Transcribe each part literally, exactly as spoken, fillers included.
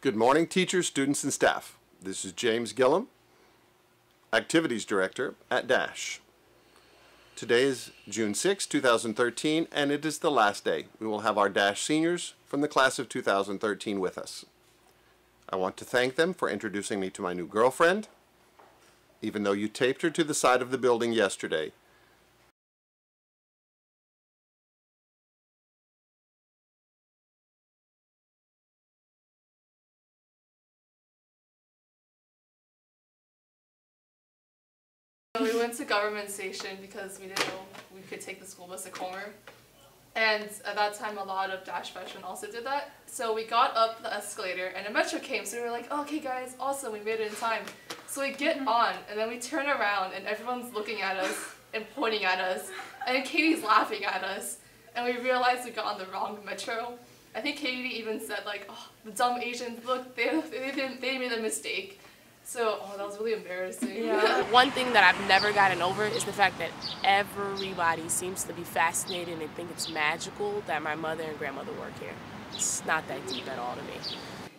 Good morning, teachers, students, and staff. This is James Gillum, Activities Director at DASH. Today is June sixth, two thousand thirteen, and it is the last day. We will have our DASH seniors from the class of two thousand thirteen with us. I want to thank them for introducing me to my new girlfriend, even though you taped her to the side of the building yesterday. We went to government station because we didn't know we could take the school bus to Comer. And at that time, a lot of DASH freshmen also did that. So we got up the escalator and a metro came. So we were like, oh, okay guys, awesome, we made it in time. So we get on and then we turn around and everyone's looking at us and pointing at us. And Katie's laughing at us. And we realized we got on the wrong metro. I think Katie even said like, oh, the dumb Asians, look, they, they, didn't, they made a mistake. So, oh, that was really embarrassing. Yeah. One thing that I've never gotten over is the fact that everybody seems to be fascinated and think it's magical that my mother and grandmother work here. It's not that deep at all to me.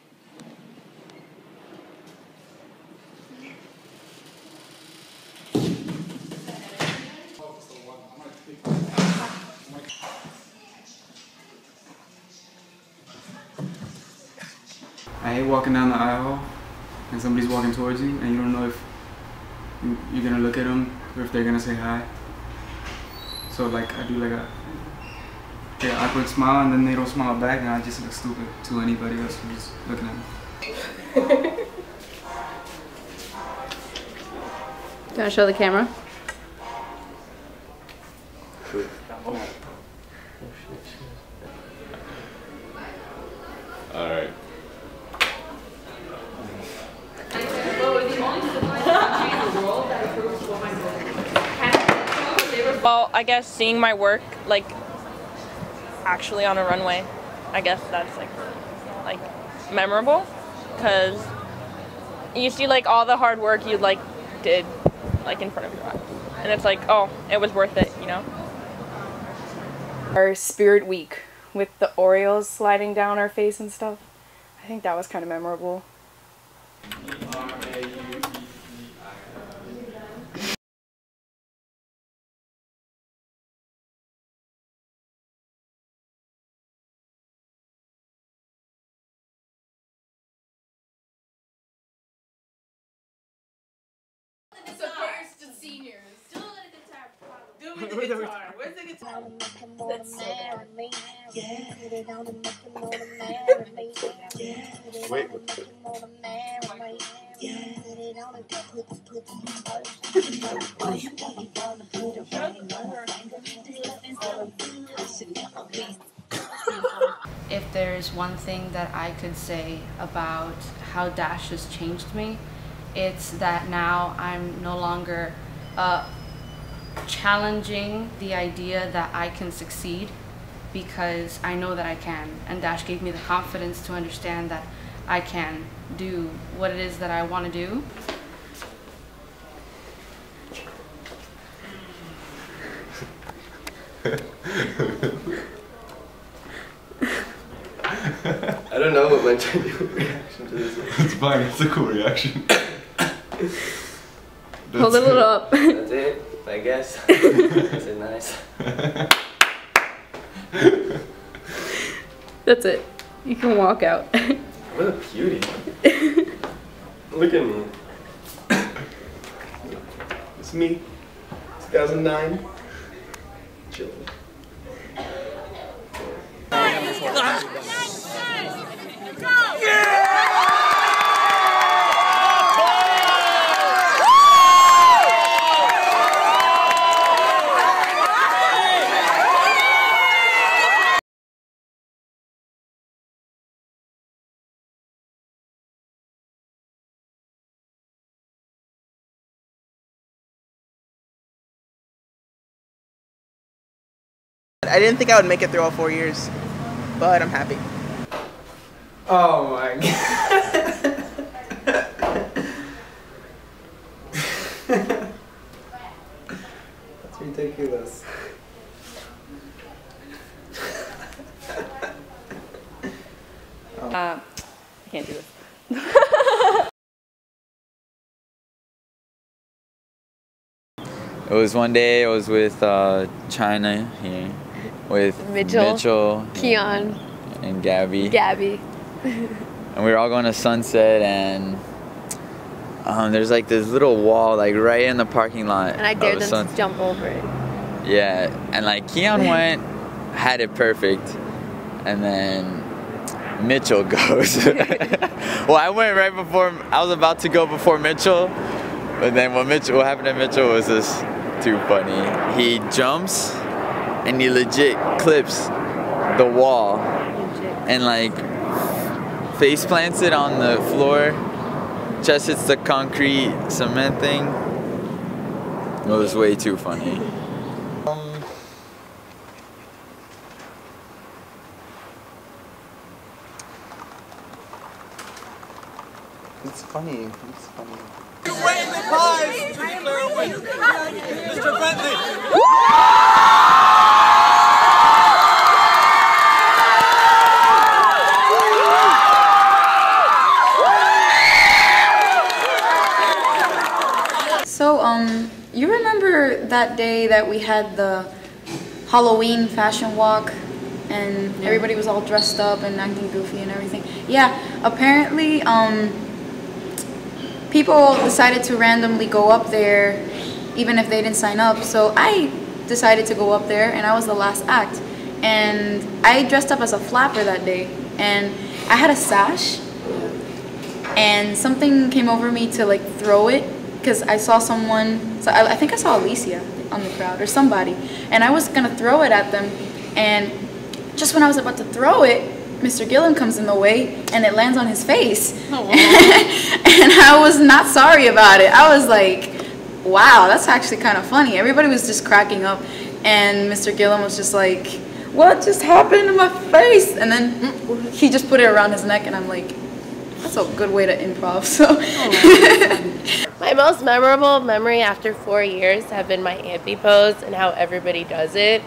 I hate walking down the aisle and somebody's walking towards you and you don't know if you're gonna look at them or if they're gonna say hi. So like I do like a yeah, awkward smile and then they don't smile back and I just look stupid to anybody else who's looking at me. Do you want to show the camera? All right. Well, I guess seeing my work, like, actually on a runway, I guess that's, like, like, memorable, because you see, like, all the hard work you, like, did, like, in front of your eyes, and it's like, oh, it was worth it, you know? Our spirit week with the Oreos sliding down our face and stuff, I think that was kind of memorable. So first to seniors. Do the guitar. Do me the guitar. Where's the guitar? That's so Wait. If there's one thing that I could say about how DASH has changed me, it's that now I'm no longer uh, challenging the idea that I can succeed, because I know that I can, and DASH gave me the confidence to understand that I can do what it is that I want to do. I don't know what my genuine reaction to this is. It's fine, it's a cool reaction. Hold it up. That's it, I guess. That's it, nice. That's it. You can walk out. What a cutie. Look at me. It's me, two thousand nine. Chilling. I didn't think I would make it through all four years, but I'm happy. Oh my god. That's ridiculous. Uh, I can't do this. It was one day I was with uh, China here, with Mitchell, Mitchell Keon, and Gabby. Gabby. And we were all going to Sunset, and um, there's like this little wall like right in the parking lot. And I of dared them Sun- to jump over it. Yeah, and like Keon went, had it perfect, and then Mitchell goes. Well, I went right before, I was about to go before Mitchell, but then what Mitchell, what happened to Mitchell was just too funny. He jumps and he legit clips the wall and like face plants it on the floor, just hits the concrete cement thing. It was way too funny. Um, It's funny. It's funny. Mister Bentley! So, um, you remember that day that we had the Halloween fashion walk and everybody was all dressed up and acting goofy and everything? Yeah, apparently, um, people decided to randomly go up there even if they didn't sign up. So I decided to go up there and I was the last act. And I dressed up as a flapper that day and I had a sash and something came over me to like throw it because I saw someone, so I, I think I saw Lucia on the crowd or somebody, and I was gonna throw it at them, and just when I was about to throw it, Mister Gillum comes in the way and it lands on his face. Oh, wow. And I was not sorry about it. I was like, wow, that's actually kind of funny. Everybody was just cracking up and Mister Gillum was just like, what just happened to my face? And then he just put it around his neck and I'm like, that's a good way to improv. So. Oh, my most memorable memory after four years have been my ampy pose and how everybody does it.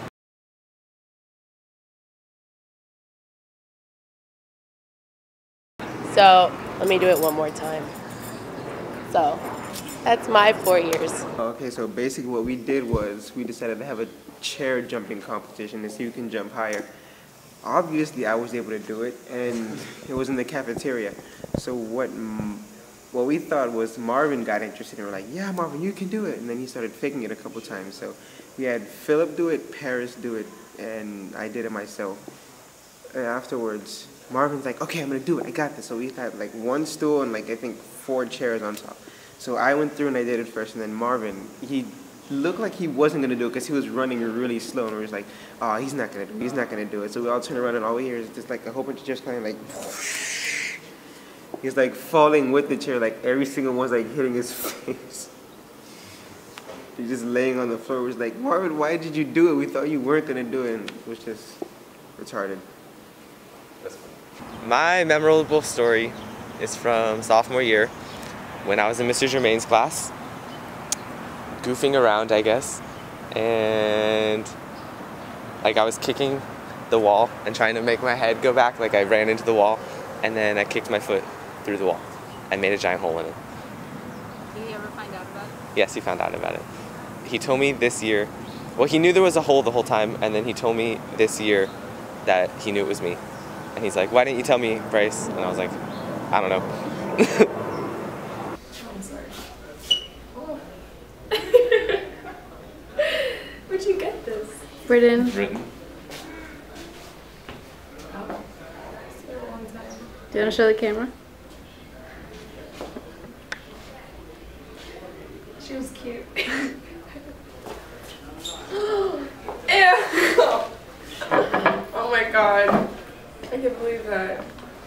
So let me do it one more time. So that's my four years. Okay, so basically what we did was we decided to have a chair jumping competition to see who can jump higher. Obviously, I was able to do it, and it was in the cafeteria. So what what we thought was Marvin got interested, and we're like, yeah, Marvin, you can do it. And then he started faking it a couple times. So we had Philip do it, Paris do it, and I did it myself. And afterwards, Marvin's like, okay, I'm going to do it. I got this. So we had like one stool and like I think four chairs on top. So I went through and I did it first, and then Marvin, he looked like he wasn't going to do it because he was running really slow, and we was like, oh, he's not going to do it. He's not going to do it. So we all turned around, and all we hear is just like a whole bunch of chairs kind of like, he's like falling with the chair, like every single one's like hitting his face. He's just laying on the floor. It was like, Marvin, why did you do it? We thought you weren't going to do it, and it was just retarded. My memorable story is from sophomore year when I was in Mister Germain's class, goofing around, I guess, and like I was kicking the wall and trying to make my head go back, like I ran into the wall, and then I kicked my foot through the wall and made a giant hole in it. Did he ever find out about it? Yes, he found out about it. He told me this year, well, he knew there was a hole the whole time, and then he told me this year that he knew it was me. And he's like, why didn't you tell me, Bryce? And I was like, I don't know. I'm sorry. Oh. Where'd you get this? Britain. Britain. Oh. It's been a long time. Do you want to show the camera? She was cute. Ew! Oh my god. I can't believe that.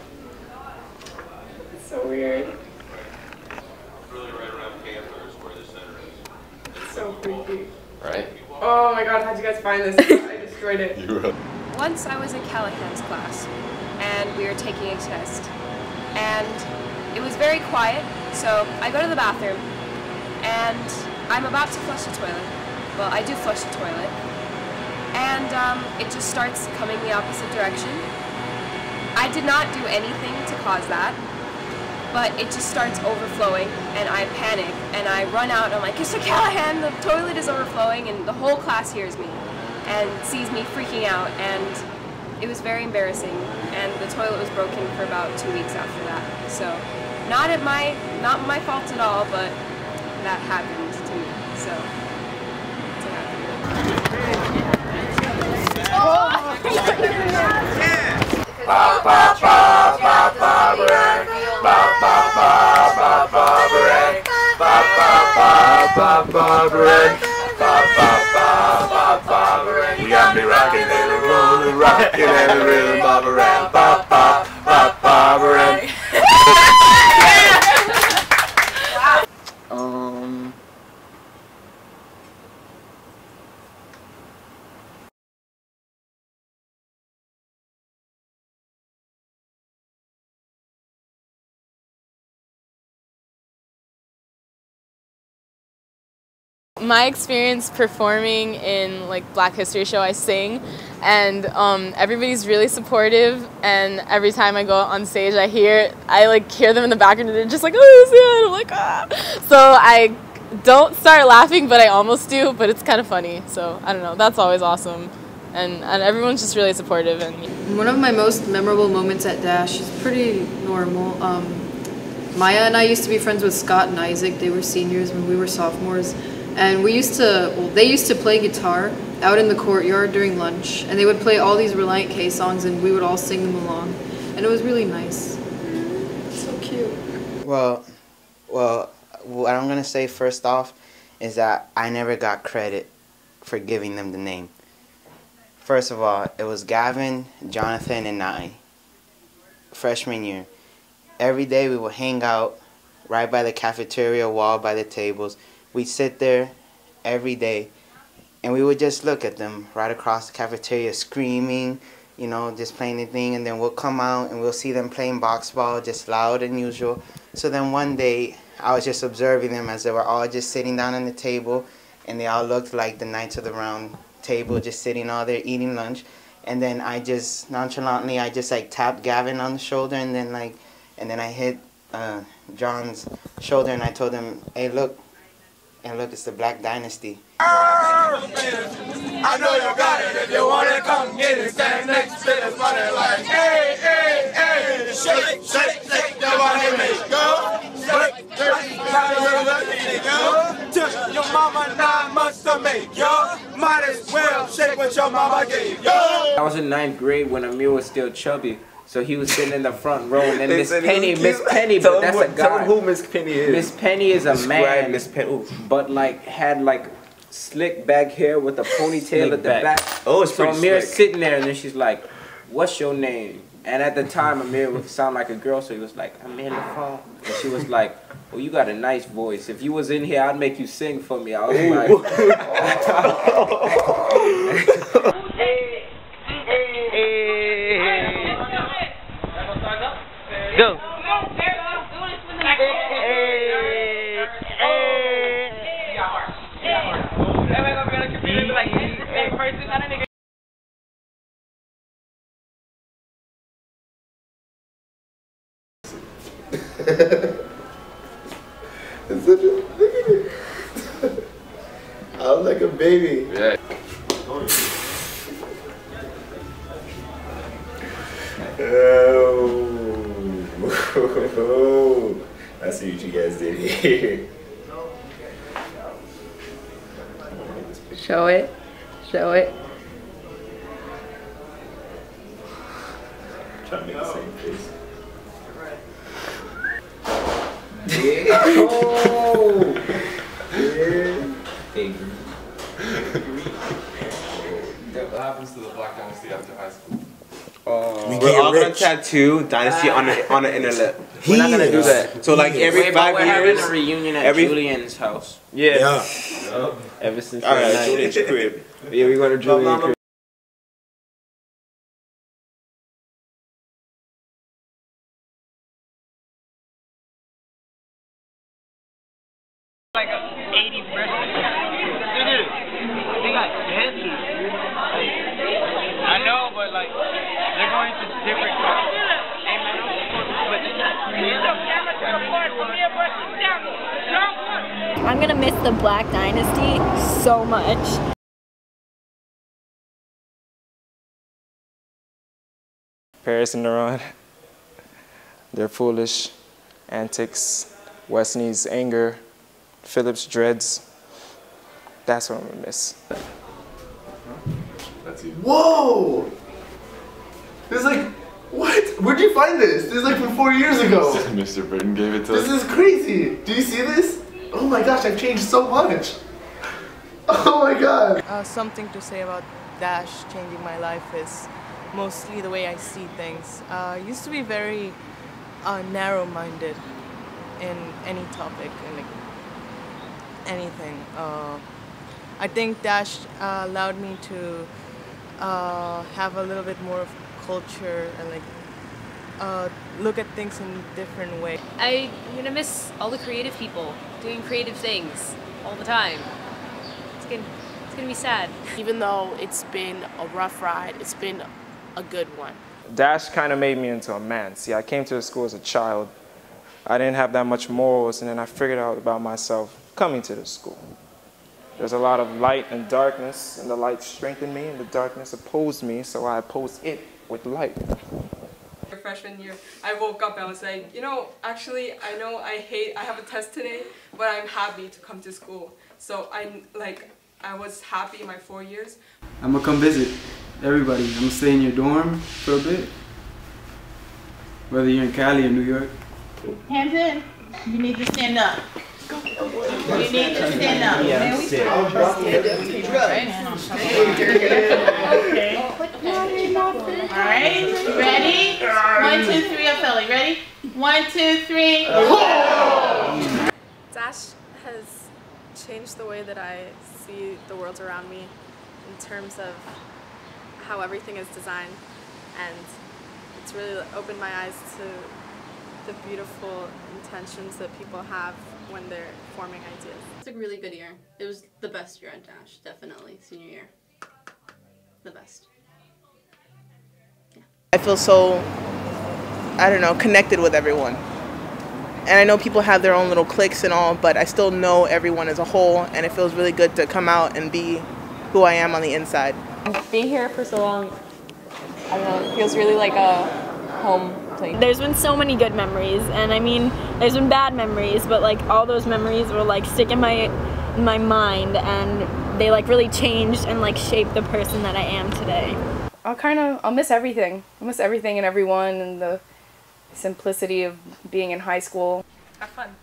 It's so weird. Really right around Panther is where the center is. It's so freaky. Right? Oh my god, how'd you guys find this? I destroyed it. You were. Once I was in Callahan's class, and we were taking a test, and it was very quiet, so I go to the bathroom, and I'm about to flush the toilet. Well, I do flush the toilet, and um, it just starts coming the opposite direction. I did not do anything to cause that, but it just starts overflowing, and I panic, and I run out, and I'm like, Mister Callahan, the toilet is overflowing, and the whole class hears me and sees me freaking out, and it was very embarrassing, and the toilet was broken for about two weeks after that. So, not at my, not my fault at all, but that happened to me, so it's Ba ba ba ba ba break. Ba ba ba ba ba break. Ba ba ba ba ba break. Ba ba ba ba ba break. We got me rocking and a rollin', rocking and a rhythm, ba ba ba ba ba ba break. Um. My experience performing in like Black History Show, I sing, and um, everybody's really supportive. And every time I go on stage, I hear I like hear them in the background, and they're just like, "Oh, Lucia!" I'm like, "Ah!" So I don't start laughing, but I almost do. But it's kind of funny. So I don't know. That's always awesome, and and everyone's just really supportive. And one of my most memorable moments at Dash is pretty normal. Um, Maya and I used to be friends with Scott and Isaac. They were seniors when we were sophomores. And we used to, well, they used to play guitar out in the courtyard during lunch, and they would play all these Reliant K songs, and we would all sing them along, and it was really nice. So cute. Well, well, what I'm gonna say first off is that I never got credit for giving them the name. First of all, it was Gavin, Jonathan, and I, freshman year. Every day we would hang out right by the cafeteria wall, by the tables. We'd sit there every day, and we would just look at them right across the cafeteria screaming, you know, just playing the thing, and then we'll come out and we'll see them playing box ball just loud and usual. So then one day, I was just observing them as they were all just sitting down on the table, and they all looked like the Knights of the Round Table, just sitting all there eating lunch. And then I just, nonchalantly, I just like tapped Gavin on the shoulder, and then like, and then I hit uh, John's shoulder, and I told him, hey, look, and look, it's the Black Dynasty. I know you got it. If you want it, come get it. Stand next to this money like, hey, hey, hey. Shake, shake, shake your body, make go. Shake, shake, shake, go. Took your mama nine months to make yo. Might as well shake what your mama gave yo. I was in ninth grade when Amir was still chubby. So he was sitting in the front row, and then Miss Penny, Miss Penny, but that's a guy. Tell him who Miss Penny is. Miss Penny is a man, Miss Penny, but like had like slick back hair with a ponytail at the back. Oh, it's so pretty Amir's slick. sitting there, and then she's like, "What's your name?" And at the time, Amir would sound like a girl, so he was like, "I'm in the phone," and she was like, "Well, you got a nice voice. If you was in here, I'd make you sing for me." I was like. Go. It's such a, look at it. I'm like a baby. Yeah. Oh, I see what you guys did here. Show it. Show it. Trying to make the same face. Yeah. Oh. Yeah. Hey. What happens to the Black Dynasty after high school? Uh, We we're get all gonna rich. tattoo Dynasty on the on the inner lip. We're not gonna do that. So like every Wait, but five we're years, having a reunion at every Julian's house. yeah. Yeah. Ever since All right, that Julian's night. crib. Yeah, we go to Julian's crib. Like eighty freshmen. They got dancers. I know, but like they're going to different. Hey man, I'm but gonna miss the Black Dynasty so much. Paris and Iran, their foolish antics, Wesley's anger, Philip's dreads. That's what I'm gonna miss. That's you. Whoa! This is like, what? Where'd you find this? This is like from four years ago. Mister Burton gave it to This us. is crazy. Do you see this? Oh my gosh, I've changed so much. Oh my god. Uh, something to say about Dash changing my life is mostly the way I see things. Uh, I used to be very uh, narrow-minded in any topic and like, anything. Uh, I think Dash uh, allowed me to uh, have a little bit more of culture and like uh, look at things in a different way. I'm gonna miss all the creative people doing creative things all the time. It's gonna, it's gonna be sad. Even though it's been a rough ride, it's been a good one. Dash kind of made me into a man. See, I came to the school as a child. I didn't have that much morals, and then I figured out about myself coming to the school. There's a lot of light and darkness, and the light strengthened me, and the darkness opposed me, so I opposed it with light. Freshman year, I woke up and I was like, you know, actually, I know I hate, I have a test today, but I'm happy to come to school. So I, like, I was happy my four years. I'm gonna come visit everybody. I'm gonna stay in your dorm for a bit. Whether you're in Cali or New York. Hands in. You need to stand up. You need to stand up. Yeah, Okay. sit. Okay. Alright, ready? One, two, three, up Philly. Ready? One, two, three. Dash has changed the way that I see the world around me in terms of how everything is designed, and it's really opened my eyes to the beautiful intentions that people have when they're forming ideas. It's a really good year. It was the best year at Dash, definitely, senior year. The best. I feel so, I don't know, connected with everyone. And I know people have their own little cliques and all, but I still know everyone as a whole, and it feels really good to come out and be who I am on the inside. Being here for so long, I don't know, it feels really like a home place. There's been so many good memories, and I mean, there's been bad memories, but like all those memories will like stick in my in my mind, and they like really changed and like shaped the person that I am today. I'll kind of, I'll miss everything. I'll miss everything and everyone and the simplicity of being in high school. Have fun.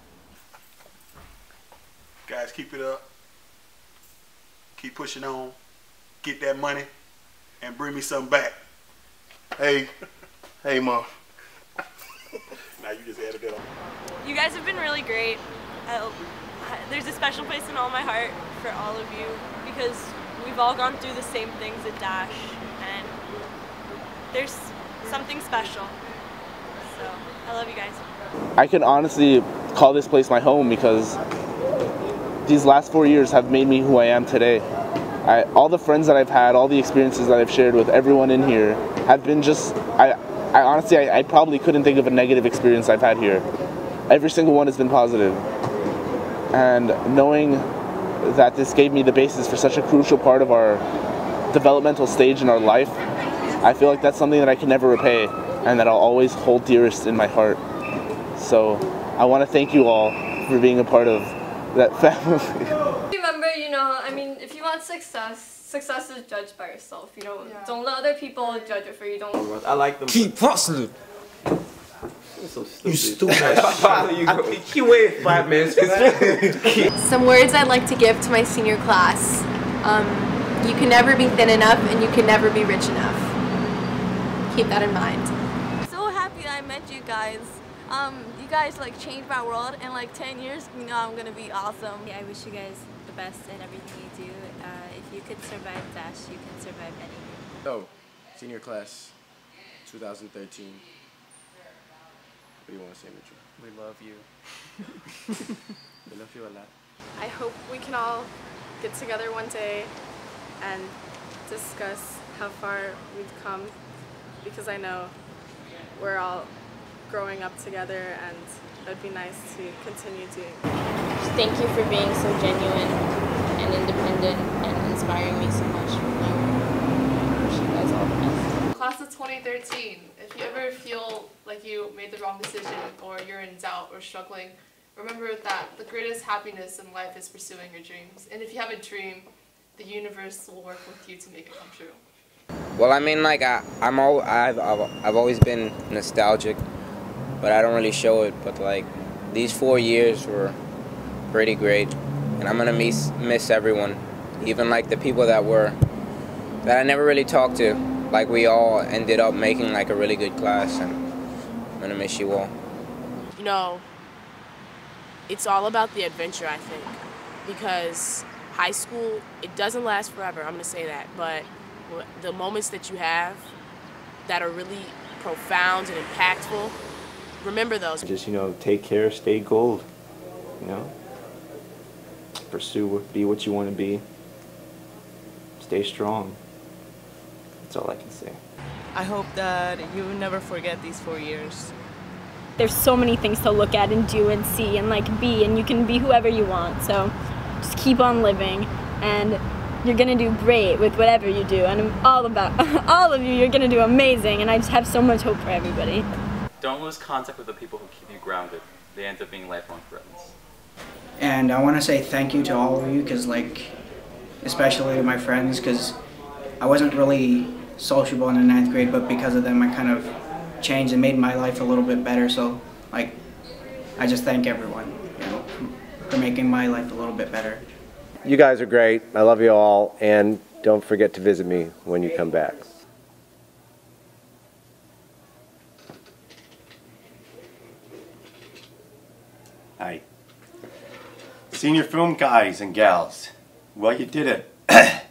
Guys, keep it up. Keep pushing on. Get that money and bring me something back. Hey, hey, Mom. Now you just added that on. You guys have been really great. Uh, there's a special place in all my heart for all of you because we've all gone through the same things at Dash, and there's something special. So I love you guys. I can honestly call this place my home because these last four years have made me who I am today. I, all the friends that I've had, all the experiences that I've shared with everyone in here have been just, I, I honestly, I, I probably couldn't think of a negative experience I've had here. Every single one has been positive. And knowing that this gave me the basis for such a crucial part of our developmental stage in our life, I feel like that's something that I can never repay and that I'll always hold dearest in my heart. So I want to thank you all for being a part of that family. Remember, you know, I mean, if you want success, success is judged by yourself. You know, Yeah. don't let other people judge it for you. Don't. I like them. Keep hustling. So You stupid. He waited five minutes. Some words I'd like to give to my senior class. Um, you can never be thin enough and you can never be rich enough. Keep that in mind. So happy I met you guys. Um, you guys like changed my world. In like ten years, you know I'm gonna be awesome. Yeah, I wish you guys the best at everything you do. Uh, if you could survive Dash, you can survive anything. So, senior class, two thousand thirteen. What do you want to say, Mitchell? We love you. We love you a lot. I hope we can all get together one day and discuss how far we've come, because I know we're all growing up together and it would be nice to continue doing. Thank you for being so genuine and independent and inspiring me so much with my work. I wish you guys all the best. Class of twenty thirteen, if you ever feel like you made the wrong decision or you're in doubt or struggling, remember that the greatest happiness in life is pursuing your dreams. And if you have a dream, the universe will work with you to make it come true. Well, I mean, like, I, I'm all, I've, I've, I've always been nostalgic, but I don't really show it. But, like, these four years were pretty great, and I'm gonna miss, miss everyone, even, like, the people that were, that I never really talked to. Like, we all ended up making, like, a really good class, and I'm gonna miss you all. You know, it's all about the adventure, I think, because high school, it doesn't last forever, I'm gonna say that, but the moments that you have that are really profound and impactful, remember those. Just, you know, take care, stay gold, you know, pursue, be what you want to be, stay strong. That's all I can say. I hope that you never forget these four years. There's so many things to look at and do and see and like be, and you can be whoever you want, so just keep on living, and you're gonna do great with whatever you do, and I'm all about all of you. You're gonna do amazing, and I just have so much hope for everybody. Don't lose contact with the people who keep you grounded. They end up being lifelong friends. And I want to say thank you to all of you, because, like, especially to my friends, because I wasn't really sociable in the ninth grade, but because of them, I kind of changed and made my life a little bit better. So, like, I just thank everyone, you know, for making my life a little bit better. You guys are great. I love you all, and don't forget to visit me when you come back. Hi. Senior film guys and gals. Well, you did it.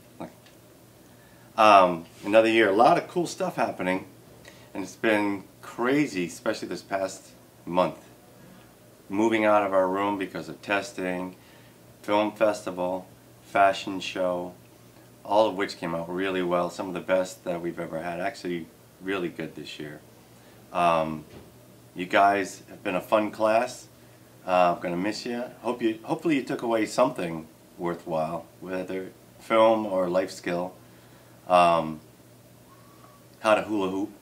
um, another year. A lot of cool stuff happening, and it's been crazy, especially this past month. Moving out of our room because of testing, film festival, fashion show, all of which came out really well. Some of the best that we've ever had. Actually, really good this year. Um, you guys have been a fun class. Uh, I'm gonna miss you. Hope you. Hopefully, you took away something worthwhile, whether film or life skill. Um, how to hula hoop.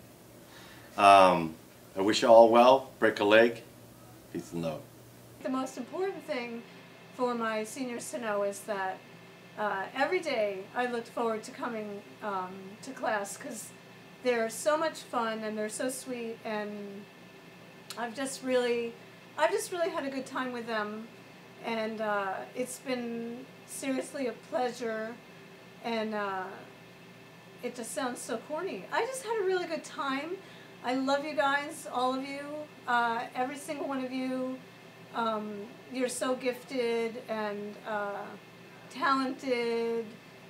Um, I wish you all well. Break a leg. Peace and love. The most important thing for my seniors to know is that uh, every day I looked forward to coming um, to class, because they're so much fun and they're so sweet, and I've just really, I've just really had a good time with them, and uh, it's been seriously a pleasure, and uh, it just sounds so corny. I just had a really good time. I love you guys, all of you, uh, every single one of you. Um, you're so gifted and uh, talented,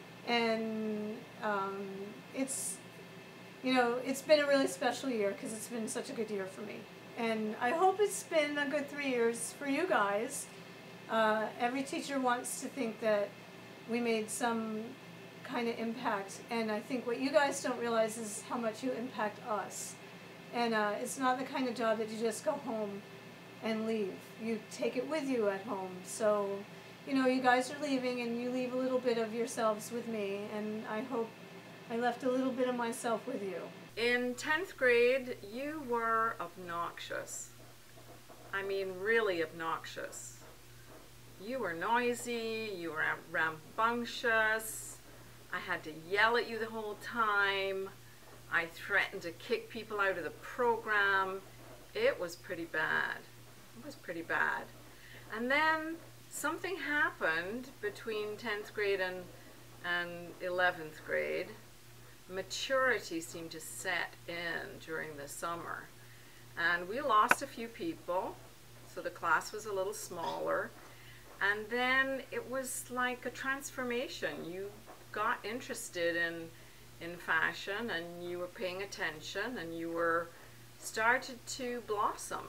and um, it's, you know, it's been a really special year because it's been such a good year for me. And I hope it's been a good three years for you guys. Uh, every teacher wants to think that we made some kind of impact, and I think what you guys don't realize is how much you impact us. And uh, it's not the kind of job that you just go home and leave. You take it with you at home. So, you know, you guys are leaving, and you leave a little bit of yourselves with me, and I hope I left a little bit of myself with you. In tenth grade, you were obnoxious. I mean, really obnoxious. You were noisy, you were rambunctious. I had to yell at you the whole time. I threatened to kick people out of the program. It was pretty bad. It was pretty bad. And then something happened between tenth grade and, and eleventh grade. Maturity seemed to set in during the summer. And we lost a few people, so the class was a little smaller. And then it was like a transformation. You got interested in in fashion, and you were paying attention, and you were started to blossom.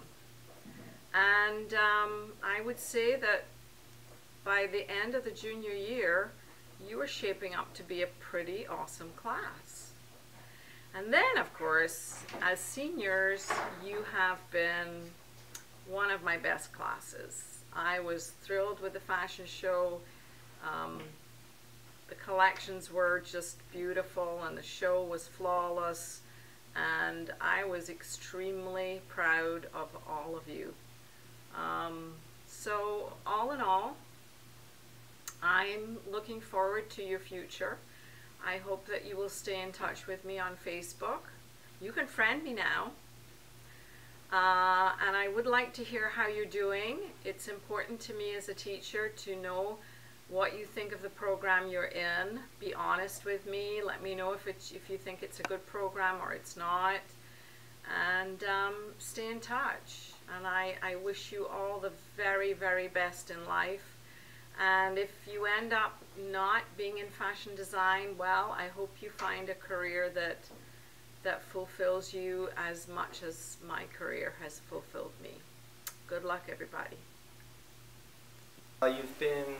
And um, I would say that by the end of the junior year, you were shaping up to be a pretty awesome class. And then, of course, as seniors, you have been one of my best classes. I was thrilled with the fashion show. Um, the collections were just beautiful and the show was flawless, and I was extremely proud of all of you. Um, so all in all, I'm looking forward to your future. I hope that you will stay in touch with me on Facebook. You can friend me now. Uh, and I would like to hear how you're doing. It's important to me as a teacher to know what you think of the program you're in. Be honest with me. Let me know if, it's, if you think it's a good program or it's not. And um, stay in touch. And I, I wish you all the very, very best in life. And if you end up not being in fashion design, well, I hope you find a career that that fulfills you as much as my career has fulfilled me. Good luck, everybody. Uh, you've been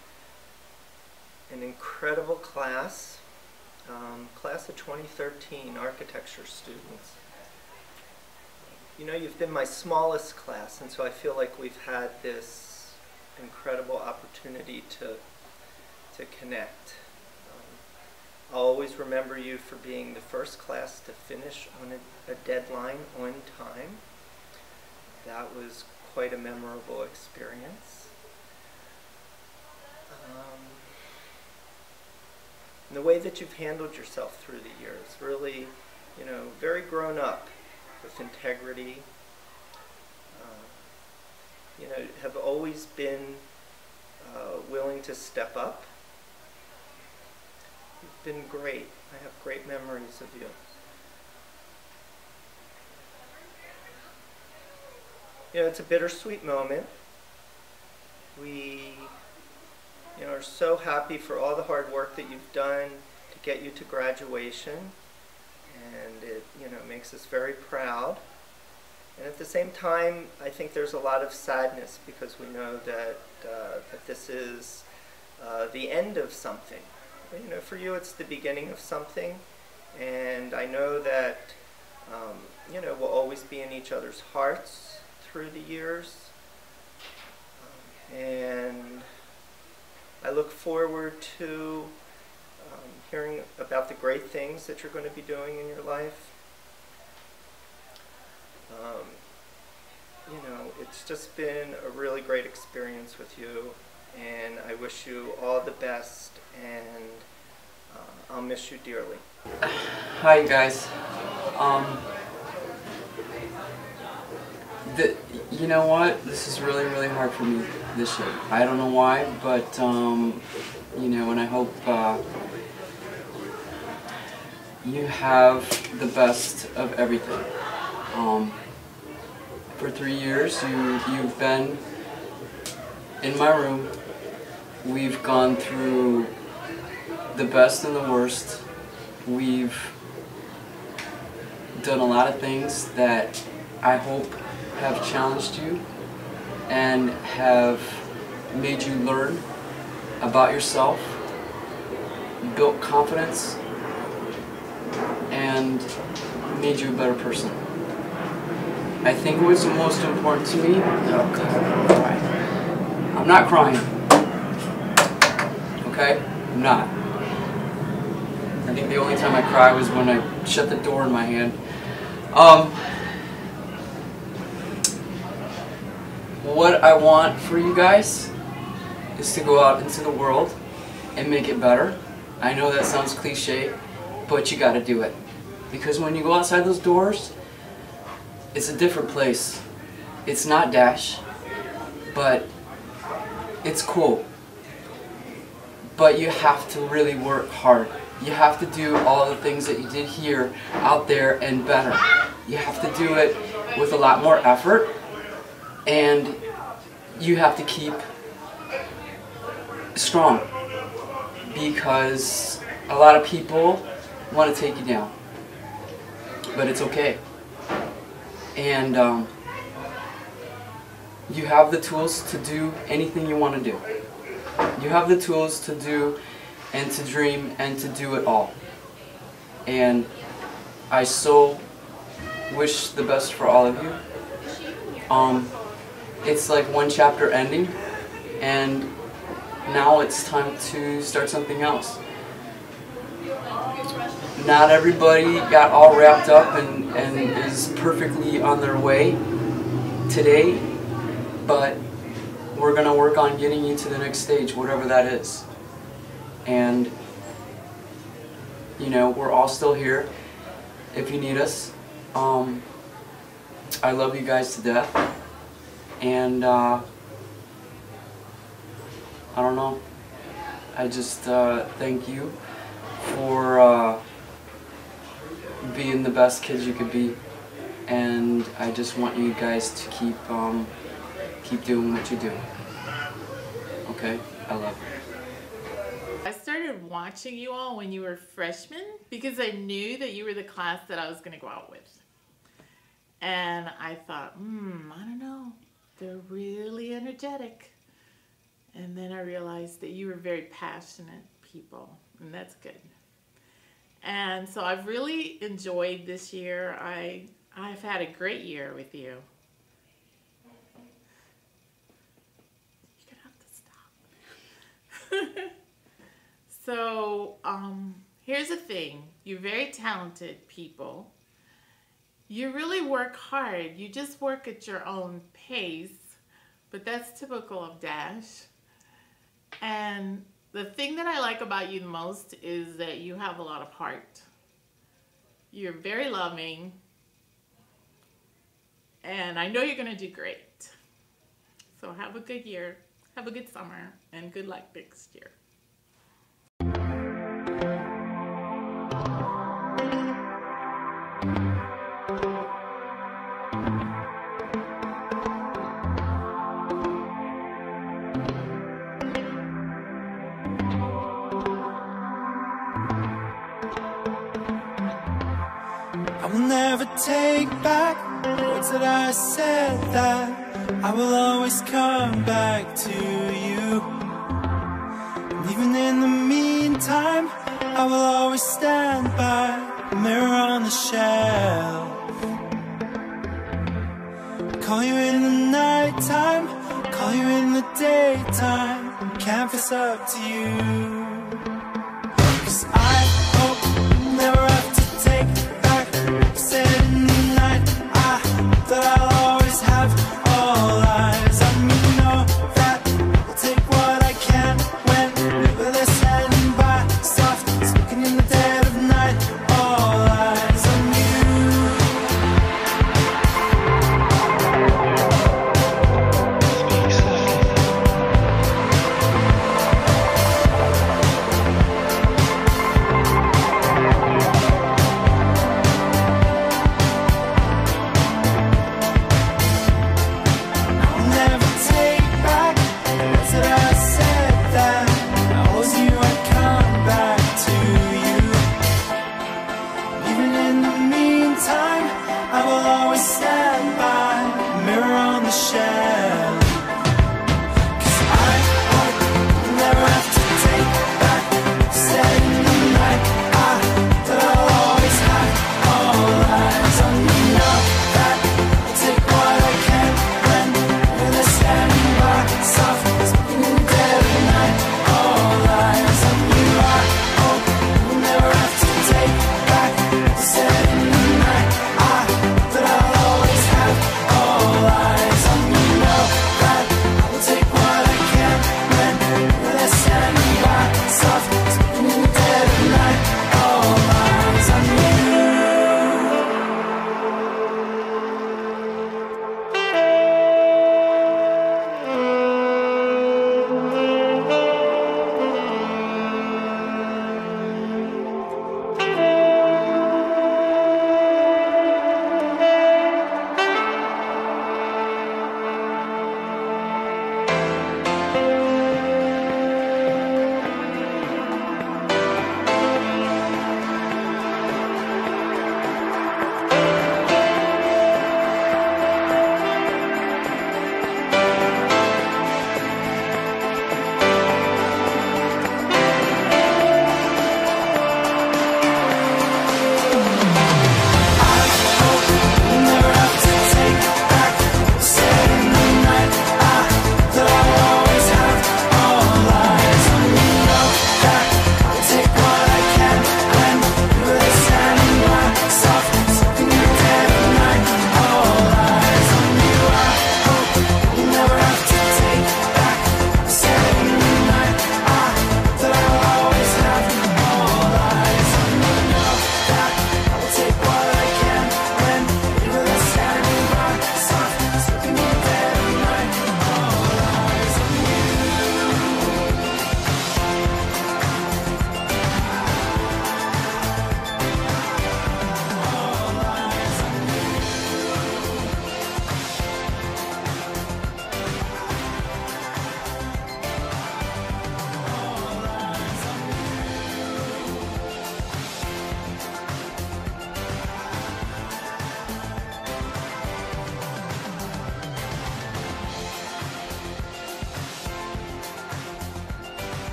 an incredible class, um, class of twenty thirteen architecture students. You know, you've been my smallest class, and so I feel like we've had this incredible opportunity to, to connect. I'll always remember you for being the first class to finish on a, a deadline on time. That was quite a memorable experience. Um, and the way that you've handled yourself through the years, really, you know, very grown up with integrity. Uh, you know, have always been uh, willing to step up. You've been great. I have great memories of you. You know, it's a bittersweet moment. We, you know, are so happy for all the hard work that you've done to get you to graduation, and it, you know, makes us very proud. And at the same time, I think there's a lot of sadness because we know that uh, that this is uh, the end of something. You know, for you it's the beginning of something, and I know that, um, you know, we'll always be in each other's hearts through the years, um, and I look forward to um, hearing about the great things that you're going to be doing in your life. Um, you know, it's just been a really great experience with you, and I wish you all the best, and uh, I'll miss you dearly. Hi guys. Um, the, you know what? This is really, really hard for me this year. I don't know why, but um, you know, and I hope uh, you have the best of everything. Um, for three years, you you've been in my room. We've gone through the best and the worst. We've done a lot of things that I hope have challenged you and have made you learn about yourself, built confidence, and made you a better person. I think what's most important to me, oh God, I'm gonna cry. I'm not crying. Okay? I'm not. I think the only time I cry was when I shut the door in my hand. Um, what I want for you guys is to go out into the world and make it better. I know that sounds cliche, but you gotta do it. Because when you go outside those doors, it's a different place. It's not Dash, but it's cool. But you have to really work hard. You have to do all the things that you did here, out there, and better. You have to do it with a lot more effort, and you have to keep strong, because a lot of people want to take you down, but it's okay. And um, you have the tools to do anything you want to do. You have the tools to do and to dream and to do it all. And I so wish the best for all of you. Um, it's like one chapter ending, and now it's time to start something else. Not everybody got all wrapped up and, and is perfectly on their way today, but we're going to work on getting you to the next stage, whatever that is. And, you know, we're all still here if you need us. Um, I love you guys to death. And, uh, I don't know. I just uh, thank you for uh, being the best kids you could be. And I just want you guys to keep, um, keep doing what you do. Okay? I love you. I started watching you all when you were freshmen because I knew that you were the class that I was going to go out with. And I thought, hmm, I don't know. They're really energetic. And then I realized that you were very passionate people, and that's good. And so I've really enjoyed this year. I, I've had a great year with you. You're gonna have to stop. So um, here's the thing. You're very talented people. You really work hard. You just work at your own pace, but that's typical of Dash. And the thing that I like about you the most is that you have a lot of heart. You're very loving, and I know you're going to do great. So have a good year, have a good summer, and good luck next year. I will never take back words that I said, that I will always come back to you. And even in the meantime, I will always stand by the mirror on the shelf. Call you in the nighttime, call you in the daytime, canvas up to you.